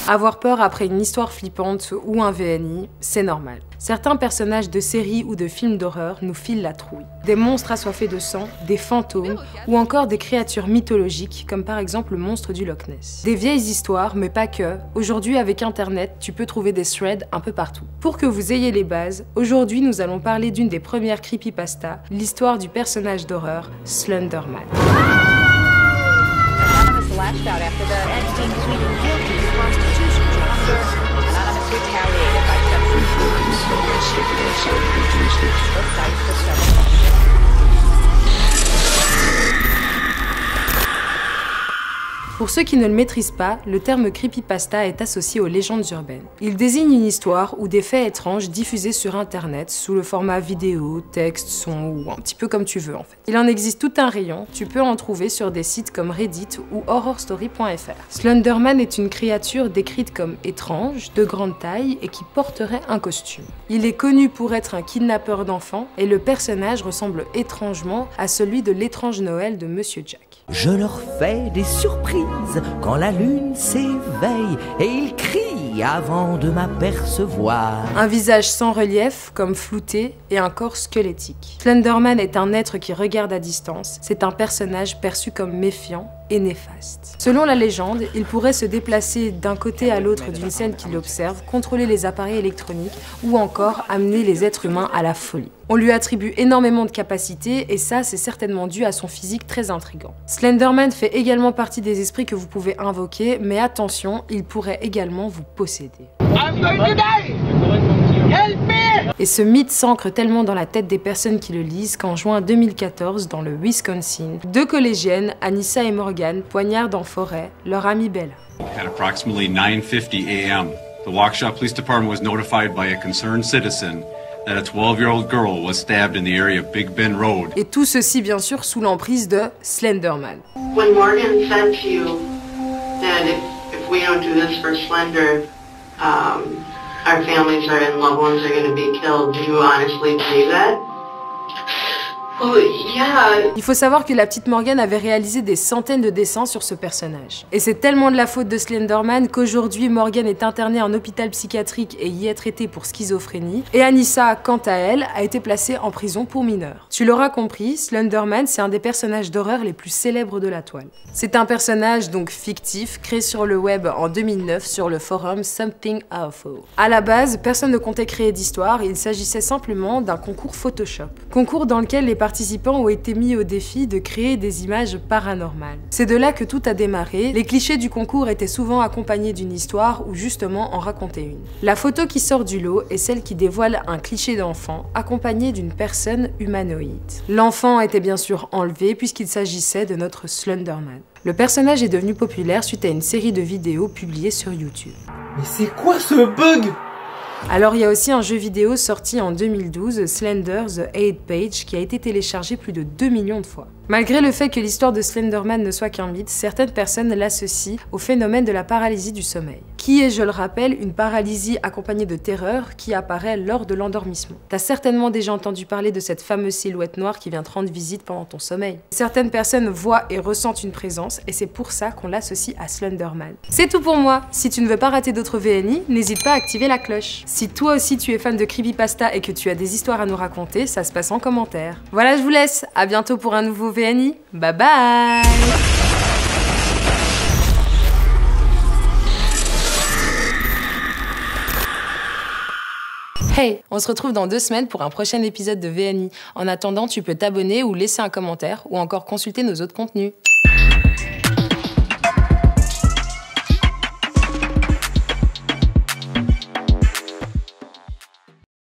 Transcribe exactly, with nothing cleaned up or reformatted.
Avoir peur après une histoire flippante ou un V N I, c'est normal. Certains personnages de séries ou de films d'horreur nous filent la trouille. Des monstres assoiffés de sang, des fantômes ou encore des créatures mythologiques comme par exemple le monstre du Loch Ness. Des vieilles histoires, mais pas que. Aujourd'hui avec internet, tu peux trouver des threads un peu partout. Pour que vous ayez les bases, aujourd'hui nous allons parler d'une des premières creepypastas, l'histoire du personnage d'horreur Slender Man. Pour ceux qui ne le maîtrisent pas, le terme creepypasta est associé aux légendes urbaines. Il désigne une histoire ou des faits étranges diffusés sur internet sous le format vidéo, texte, son ou un petit peu comme tu veux en fait. Il en existe tout un rayon, tu peux en trouver sur des sites comme Reddit ou horror story point F R. Slender Man est une créature décrite comme étrange, de grande taille et qui porterait un costume. Il est connu pour être un kidnappeur d'enfants et le personnage ressemble étrangement à celui de l'étrange Noël de Monsieur Jack. Je leur fais des surprises quand la lune s'éveille et ils crient avant de m'apercevoir. Un visage sans relief, comme flouté, et un corps squelettique. Slender Man est un être qui regarde à distance. C'est un personnage perçu comme méfiant et néfaste. Selon la légende, il pourrait se déplacer d'un côté à l'autre d'une scène qui l'observe, contrôler les appareils électroniques ou encore amener les êtres humains à la folie. On lui attribue énormément de capacités et ça, c'est certainement dû à son physique très intrigant. Slender Man fait également partie des esprits que vous pouvez invoquer, mais attention, il pourrait également vous posséder. I'm going to die! Help me! Et ce mythe s'ancre tellement dans la tête des personnes qui le lisent qu'en juin deux mille quatorze, dans le Wisconsin, deux collégiennes, Anissa et Morgan, poignardent en forêt leur amie Bella. At approximately nine fifty a m, the Waukesha Police Department was notified by a concerned citizen that a twelve-year-old girl was stabbed in the area of Big Bend Road. Et tout ceci bien sûr sous l'emprise de Slender Man. When Morgan said to you that if, if we don't do this for Slender, um, our families are and loved ones are going to be killed, do you honestly believe that? Well, yeah. Il faut savoir que la petite Morgan avait réalisé des centaines de dessins sur ce personnage. Et c'est tellement de la faute de Slender Man qu'aujourd'hui Morgan est internée en hôpital psychiatrique et y est traitée pour schizophrénie. Et Anissa, quant à elle, a été placée en prison pour mineurs. Tu l'auras compris, Slender Man, c'est un des personnages d'horreur les plus célèbres de la toile. C'est un personnage donc fictif, créé sur le web en deux mille neuf sur le forum Something Awful. À la base, personne ne comptait créer d'histoire, il s'agissait simplement d'un concours Photoshop. Concours dans lequel les participants ont été mis au défi de créer des images paranormales. C'est de là que tout a démarré. Les clichés du concours étaient souvent accompagnés d'une histoire ou justement en racontaient une. La photo qui sort du lot est celle qui dévoile un cliché d'enfant accompagné d'une personne humanoïde. L'enfant était bien sûr enlevé puisqu'il s'agissait de notre Slender Man. Le personnage est devenu populaire suite à une série de vidéos publiées sur YouTube. Mais c'est quoi ce bug ? Alors il y a aussi un jeu vidéo sorti en deux mille douze, Slender The Eight Page, qui a été téléchargé plus de deux millions de fois. Malgré le fait que l'histoire de Slender Man ne soit qu'un mythe, certaines personnes l'associent au phénomène de la paralysie du sommeil, qui est, je le rappelle, une paralysie accompagnée de terreur qui apparaît lors de l'endormissement. T'as certainement déjà entendu parler de cette fameuse silhouette noire qui vient te rendre visite pendant ton sommeil. Certaines personnes voient et ressentent une présence et c'est pour ça qu'on l'associe à Slender Man. C'est tout pour moi. Si tu ne veux pas rater d'autres V N I, n'hésite pas à activer la cloche. Si toi aussi tu es fan de creepypasta et que tu as des histoires à nous raconter, ça se passe en commentaire. Voilà, je vous laisse. À bientôt pour un nouveau V N I. Bye bye. Hey, on se retrouve dans deux semaines pour un prochain épisode de V N I. En attendant, tu peux t'abonner ou laisser un commentaire ou encore consulter nos autres contenus.